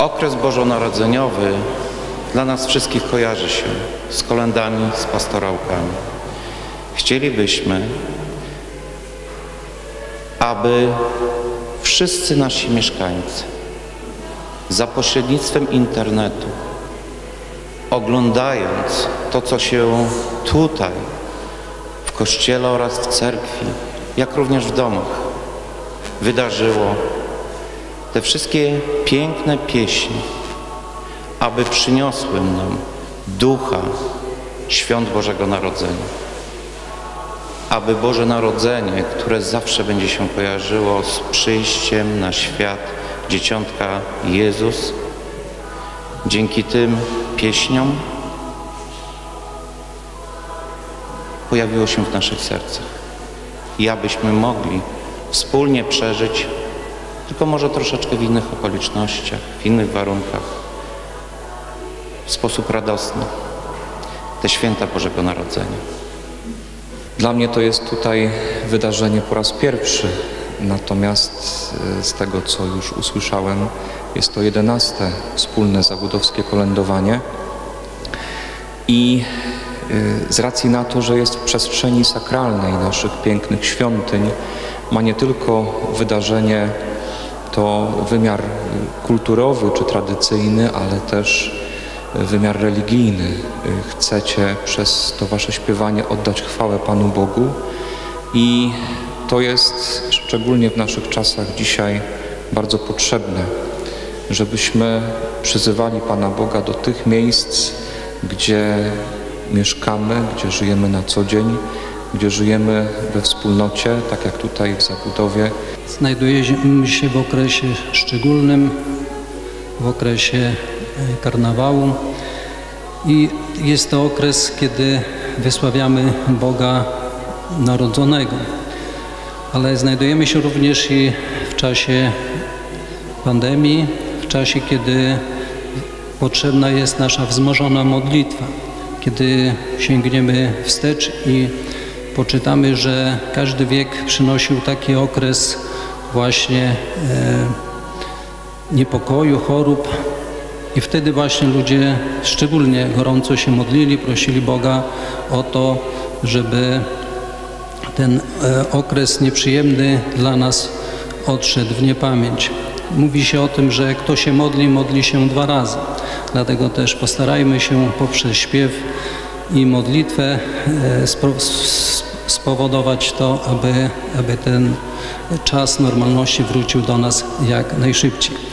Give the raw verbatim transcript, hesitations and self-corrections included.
Okres bożonarodzeniowy dla nas wszystkich kojarzy się z kolędami, z pastorałkami. Chcielibyśmy, aby wszyscy nasi mieszkańcy za pośrednictwem internetu, oglądając to, co się tutaj w kościele oraz w cerkwi, jak również w domach wydarzyło, te wszystkie piękne pieśni, aby przyniosły nam ducha świąt Bożego Narodzenia. Aby Boże Narodzenie, które zawsze będzie się kojarzyło z przyjściem na świat Dzieciątka Jezus, dzięki tym pieśniom pojawiło się w naszych sercach. I abyśmy mogli wspólnie przeżyć, tylko może troszeczkę w innych okolicznościach, w innych warunkach, w sposób radosny, te święta Bożego Narodzenia. Dla mnie to jest tutaj wydarzenie po raz pierwszy, natomiast z tego, co już usłyszałem, jest to jedenaste wspólne zawodowskie kolędowanie i z racji na to, że jest w przestrzeni sakralnej naszych pięknych świątyń, ma nie tylko wydarzenie to wymiar kulturowy czy tradycyjny, ale też wymiar religijny. Chcecie przez to wasze śpiewanie oddać chwałę Panu Bogu i to jest szczególnie w naszych czasach dzisiaj bardzo potrzebne, żebyśmy przyzywali Pana Boga do tych miejsc, gdzie mieszkamy, gdzie żyjemy na co dzień, gdzie żyjemy we wspólnocie, tak jak tutaj w zabudowie. Znajdujemy się w okresie szczególnym, w okresie karnawału i jest to okres, kiedy wysławiamy Boga Narodzonego. Ale znajdujemy się również i w czasie pandemii, w czasie, kiedy potrzebna jest nasza wzmożona modlitwa, kiedy sięgniemy wstecz i poczytamy, że każdy wiek przynosił taki okres właśnie e, niepokoju, chorób i wtedy właśnie ludzie szczególnie gorąco się modlili, prosili Boga o to, żeby ten okres nieprzyjemny dla nas odszedł w niepamięć. Mówi się o tym, że kto się modli, modli się dwa razy. Dlatego też postarajmy się poprzez śpiew i modlitwę spowodować to, aby, aby ten czas normalności wrócił do nas jak najszybciej.